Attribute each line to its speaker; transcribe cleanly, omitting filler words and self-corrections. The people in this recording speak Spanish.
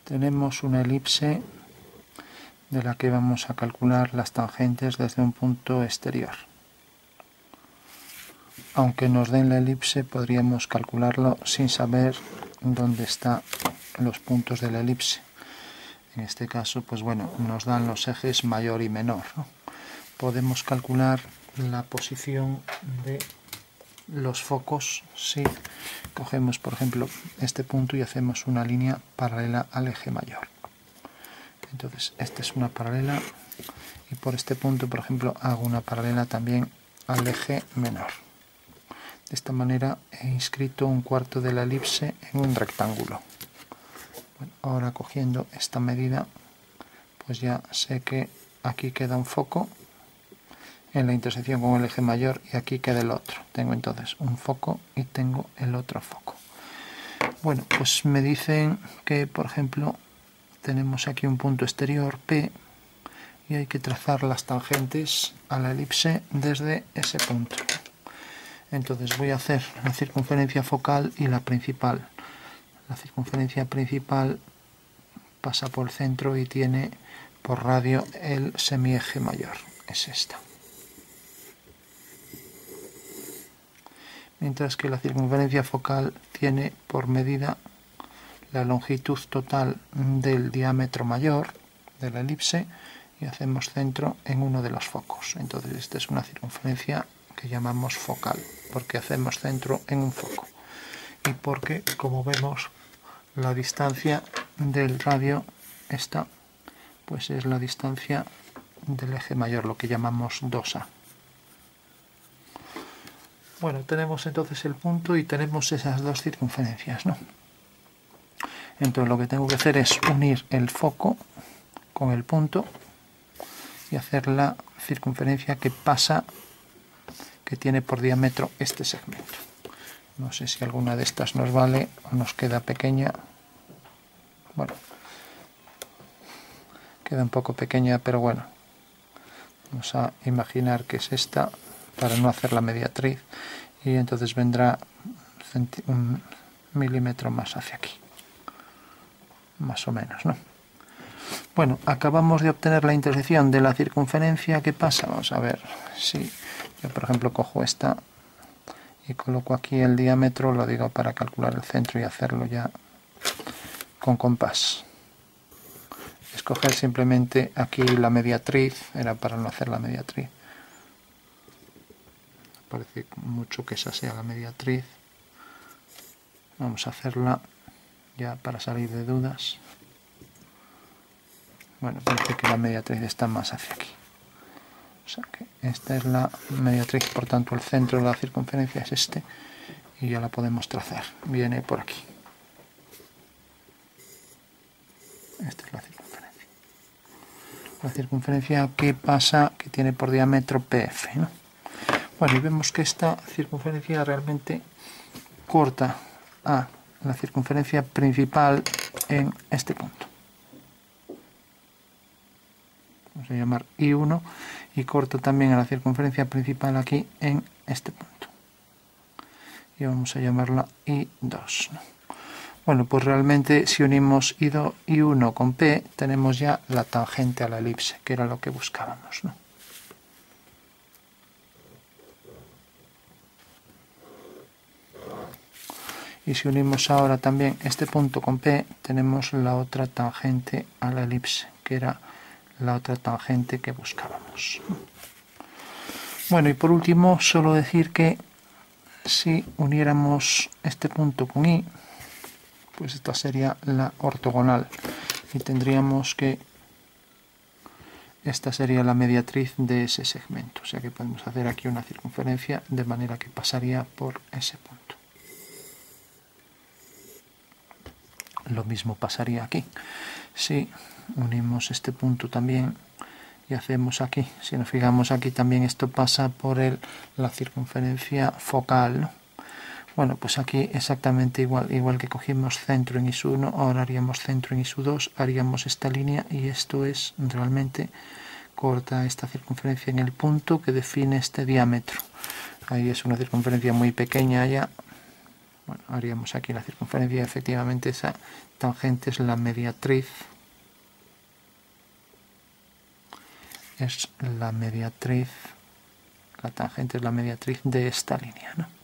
Speaker 1: tenemos una elipse de la que vamos a calcular las tangentes desde un punto exterior. Aunque nos den la elipse, podríamos calcularlo sin saber dónde están los puntos de la elipse. En este caso, pues bueno, nos dan los ejes mayor y menor, ¿no? Podemos calcular la posición de los focos si cogemos, por ejemplo, este punto y hacemos una línea paralela al eje mayor. Entonces, esta es una paralela y por este punto, por ejemplo, hago una paralela también al eje menor. De esta manera he inscrito un cuarto de la elipse en un rectángulo. Bueno, ahora cogiendo esta medida, pues ya sé que aquí queda un foco en la intersección con el eje mayor y aquí queda el otro. Tengo entonces un foco y tengo el otro foco. Bueno, pues me dicen que, por ejemplo, tenemos aquí un punto exterior P y hay que trazar las tangentes a la elipse desde ese punto. Entonces voy a hacer la circunferencia focal y la principal. La circunferencia principal pasa por el centro y tiene por radio el semieje mayor. Es esta. Mientras que la circunferencia focal tiene por medida la longitud total del diámetro mayor de la elipse y hacemos centro en uno de los focos. Entonces esta es una circunferencia que llamamos focal, porque hacemos centro en un foco y porque, como vemos, la distancia del radio esta pues es la distancia del eje mayor, lo que llamamos 2A. Bueno, tenemos entonces el punto y tenemos esas dos circunferencias, ¿no? Entonces lo que tengo que hacer es unir el foco con el punto y hacer la circunferencia que pasa, que tiene por diámetro este segmento. No sé si alguna de estas nos vale o nos queda pequeña. Bueno, queda un poco pequeña, pero bueno, vamos a imaginar que es esta para no hacer la mediatriz y entonces vendrá un milímetro más hacia aquí, más o menos, ¿no? Bueno, acabamos de obtener la intersección de la circunferencia. ¿Qué pasa? Vamos a ver si yo, por ejemplo, cojo esta y coloco aquí el diámetro, lo digo para calcular el centro y hacerlo ya con compás. Escoger simplemente aquí la mediatriz, era para no hacer la mediatriz. Parece mucho que esa sea la mediatriz. Vamos a hacerla ya para salir de dudas. Bueno, parece que la mediatriz está más hacia aquí. O sea que esta es la mediatriz, por tanto el centro de la circunferencia es este y ya la podemos trazar. Viene por aquí. Esta es la circunferencia. La circunferencia que pasa, que tiene por diámetro PF, ¿no? Bueno, y vemos que esta circunferencia realmente corta a la circunferencia principal en este punto. Vamos a llamar I1 y corta también a la circunferencia principal aquí en este punto. Y vamos a llamarla I2, ¿no? Bueno, pues realmente si unimos I1 con P tenemos ya la tangente a la elipse, que era lo que buscábamos, ¿no? Y si unimos ahora también este punto con P, tenemos la otra tangente a la elipse, que era la otra tangente que buscábamos. Bueno, y por último, solo decir que si uniéramos este punto con I, pues esta sería la ortogonal. Y tendríamos que esta sería la mediatriz de ese segmento. O sea que podemos hacer aquí una circunferencia de manera que pasaría por ese punto. Lo mismo pasaría aquí. Si unimos este punto también y hacemos aquí, si nos fijamos aquí también esto pasa por la circunferencia focal, ¿no? Bueno, pues aquí exactamente igual que cogimos centro en IS1, ahora haríamos centro en IS2, haríamos esta línea y esto es realmente corta esta circunferencia en el punto que define este diámetro. Ahí es una circunferencia muy pequeña ya, Bueno, haríamos aquí la circunferencia, efectivamente esa tangente es la mediatriz. Es la mediatriz, la tangente es la mediatriz de esta línea, ¿no?